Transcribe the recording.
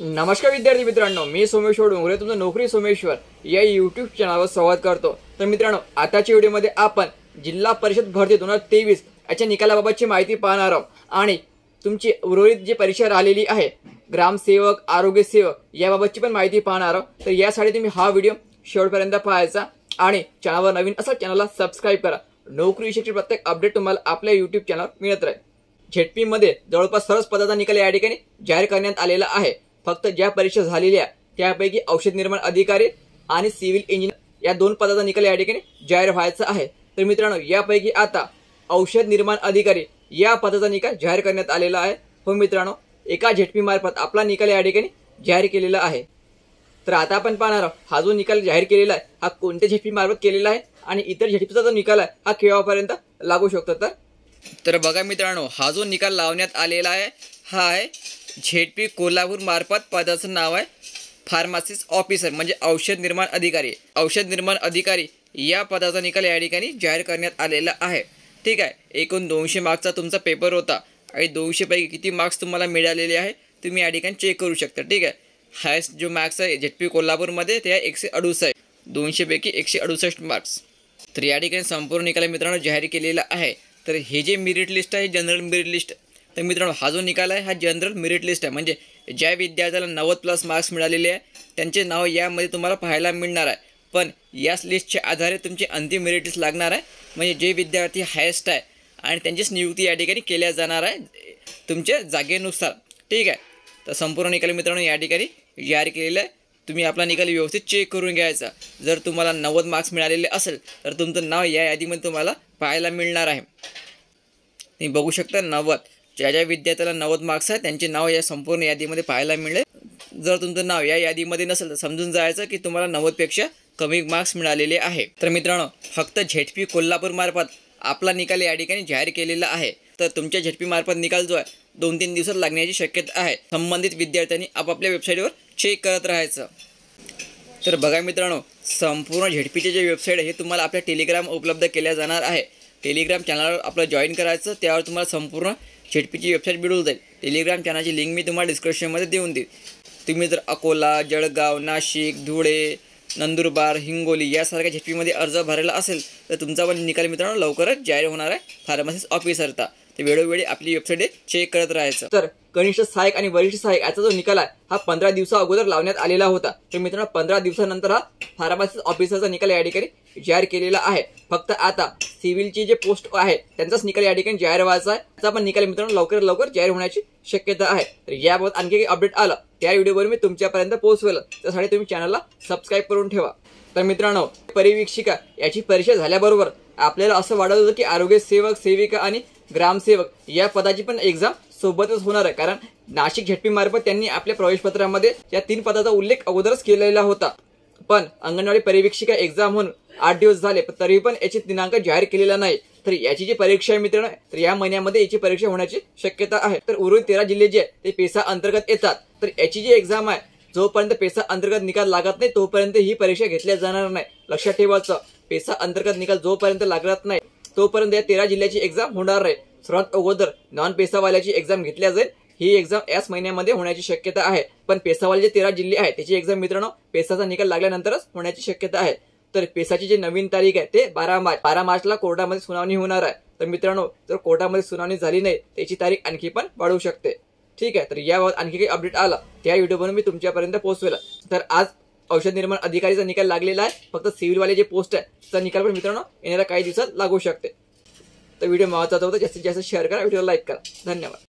नमस्कार विद्यार्थी मित्रांनो, मी सोमेश्वर डोंगरे तुमचं नोकरी सोमेश्वर या यूट्यूब चॅनलवर संवाद करतो। तर मित्रांनो, आताच्या व्हिडिओमध्ये आपण जिल्हा परिषद भरती 2023 याच्या निकालाबाबतची माहिती पाहणार आहोत आणि तुमची उर्वरित जी परीक्षा राहिलेली आहे ग्रामसेवक, आरोग्य सेवक याबाबतची पण माहिती पाहणार आहोत। तर यासाठी तुम्ही हा व्हिडिओ शेवटपर्यंत पाहायचा आणि चॅनलवर नवीन असाल चॅनलला सबस्क्राइब करा। नोकरी विषयीची प्रत्येक अपडेट तुम्हाला आपल्या यूट्यूब चॅनलवर मिळत राहील। झेडपी मध्ये जवळपास सर्वच पदाचा निकाल या ठिकाणी जाहीर करण्यात आलेला आहे। फक्त ज्या परीक्षा झालेल्या त्यापैकी औषध निर्माण अधिकारी आणि सिव्हिल इंजिनियर या दोन पदाचा निकाल या ठिकाणी जाहीर व्हायचा आहे। तर मित्रांनो, यापैकी आता औषध निर्माण अधिकारी या पदाचा निकाल जाहीर करण्यात आलेला आहे। हो मित्रांनो, एका झेडपी मार्फत आपला निकाल या ठिकाणी जाहीर केलेला आहे। तर आता आपण पाहणार आहोत हा जो निकाल जाहीर केलेला आहे हा कोणत्या झेडपी मार्फत केलेला आहे आणि इतर झेडपीचा जो निकाल आहे हा केव्हापर्यंत लागू शकतो। तर बघा मित्रांनो, हा जो निकाल लावण्यात आलेला आहे हा आहे झेडपी कोल्हापूर मार्फत पदाचं नाव आहे फार्मासिस्ट ऑफिसर म्हणजे औषध निर्माण अधिकारी। औषध निर्माण अधिकारी या पदाचा निकाल या ठिकाणी जाहीर करण्यात आलेला आहे। ठीक आहे, एकूण 200 मार्क्सचा तुमचा पेपर होता आणि 200 पैकी किती मार्क्स तुम्हाला मिळालेले आहे तुम्ही या ठिकाणी चेक करू शकता। ठीक आहे, हायस्ट जो मार्क्स आहे झेडपी कोल्हापूरमध्ये ते 168 आहे, 200 पैकी 168 मार्क्स। तर या ठिकाणी संपूर्ण निकाल मित्रांनो जाहीर केलेला आहे। तर हे जे मेरिट लिस्ट आहे जनरल मेरिट लिस्ट, तर मित्रांनो हा जो निकाल आहे हा जनरल मेरिट लिस्ट आहे म्हणजे ज्या विद्यार्थ्याला 90+ मार्क्स मिळालेले आहे त्यांचे नाव यामध्ये तुम्हाला पाहायला मिळणार आहे। पण या लिस्टच्या आधारे तुमची अंतिम मेरिट लिस्ट लागणार आहे म्हणजे जे विद्यार्थी हायेस्ट आहे आणि त्यांचीच नियुक्ती या ठिकाणी केल्या जाणार आहे तुमच्या जागेनुसार। ठीक आहे, तर संपूर्ण निकाल मित्रांनो या ठिकाणी जाहीर केलेला आहे। तुम्ही आपला निकाल व्यवस्थित चेक करून घ्यायचा। जर तुम्हाला 90 मार्क्स मिळालेले असेल तर तुमचं नाव या यादीमध्ये तुम्हाला पाहायला मिळणार आहे। तुम्ही बघू शकता 90 ज्या ज्या विद्यार्थ्याला 90 मार्क्स आहेत त्यांचे नाव या संपूर्ण यादीमध्ये पाहायला मिळेल। जर तुमचं नाव या यादीमध्ये नसेल तर समजून जायचं की तुम्हाला 90पेक्षा कमी मार्क्स मिळालेले आहे। तर मित्रांनो, फक्त झेडपी कोल्हापूर मार्फत आपला निकाल या ठिकाणी जाहीर केलेला आहे। तर तुमच्या झेडपी मार्फत निकाल जो आहे 2-3 दिवसात लागण्याची शक्यता आहे। संबंधित विद्यार्थ्यांनी आपापल्या वेबसाईटवर चेक करत राहायचं। तर बघा मित्रांनो, संपूर्ण झेडपीचे जे वेबसाईट आहे हे तुम्हाला आपल्या टेलिग्राम उपलब्ध केल्या जाणार आहे। टेलिग्राम चॅनलवर आपलं जॉईन करायचं, त्यावर तुम्हाला संपूर्ण झेडपीची वेबसाईट मिळून जाईल। टेलिग्राम चॅनलची लिंक मी तुम्हाला डिस्क्रिप्शनमध्ये देऊन देईल। तुम्ही जर अकोला, जळगाव, नाशिक, धुळे, नंदुरबार, हिंगोली यासारख्या झेडपीमध्ये अर्ज भरायला असेल तर तुमचा पण निकाल मित्रांनो लवकरच जाहीर होणार आहे फार्मासिस्ट ऑफिसरचा। तर वेळोवेळी आपली वेबसाईट चेक करत राहायचं। तर कनिष्ठ सहाय्यक आणि वरिष्ठ सहाय्यक याचा जो निकाल आहे हा 15 दिवसा अगोदर लावण्यात आलेला होता। तर मित्रांनो, 15 दिवसानंतर हा फार्मासिस्ट ऑफिसरचा निकाल या ठिकाणी जाहीर केलेला आहे। फक्त आता सिव्हिलची जे पोस्ट आहे त्यांचाच निकाल या ठिकाणी जाहीर व्हायचा आहे। त्याचा पण निकाल मित्रांनो लवकर जाहीर होण्याची शक्यता आहे। तर याबाबत आणखी काही अपडेट आलं त्या व्हिडिओवर मी तुमच्यापर्यंत पोहोचवेल, त्यासाठी तुम्ही चॅनलला सबस्क्राइब करून ठेवा। तर मित्रांनो, परिवीक्षिका याची परीक्षा झाल्याबरोबर आपल्याला असं वाटत होतं की आरोग्य सेवक, सेविका आणि ग्रामसेवक या पदाची पण एक्झाम सोबतच होणार आहे, कारण नाशिक झेडपी मार्फत त्यांनी आपल्या प्रवेशपत्रामध्ये या 3 पदाचा उल्लेख अगोदरच केलेला होता। पण अंगणवाडी परिवीक्षिका एक्झाम होऊन 8 दिवस झाले पण तरी पण याची दिनांक जाहीर केलेला नाही। तर याची जी परीक्षा आहे मित्रांनो, तर या महिन्यामध्ये याची परीक्षा होण्याची शक्यता आहे। तर उर्वरित 13 जिल्हे जे ते पेसा अंतर्गत येतात। तर याची जी एक्झाम आहे जोपर्यंत पेसा अंतर्गत निकाल लागत नाही तोपर्यंत ही परीक्षा घेतल्या जाणार नाही। लक्षात ठेवायचं, पेसा अंतर्गत निकाल जोपर्यंत लागत नाही तोपर्यंत या 13 जिल्ह्याची एक्झाम होणार आहे। सर्वात अगोदर नॉन पेसावाल्याची एक्झाम घेतल्या जाईल। ही एक्झाम याच महिन्यामध्ये होण्याची शक्यता आहे। पण पेसावाले जे 13 जिल्हे आहेत त्याची एक्झाम मित्रांनो पेसाचा निकाल लागल्यानंतरच होण्याची शक्यता आहे। तर पेसाची जी नवीन तारीख आहे ते 12 मार्चला कोर्टामध्ये सुनावणी होणार आहे। तर मित्रांनो, जर कोर्टामध्ये सुनावणी झाली नाही त्याची तारीख आणखी पण वाढू शकते। ठीक आहे, तर याबाबत आणखी काही अपडेट आला त्या व्हिडिओवर मी तुमच्यापर्यंत पोहोचवेल। तर आज औषध निर्माण अधिकारीचा निकाल लागलेला आहे, फक्त सिव्हिलवाले जे पोस्ट आहे त्याचा निकाल पण मित्रांनो येणाऱ्या काही दिवसात लागू शकते। तर व्हिडिओ महत्त्वाचा होता, जास्तीत जास्त शेअर करा, व्हिडिओ लाईक करा। धन्यवाद।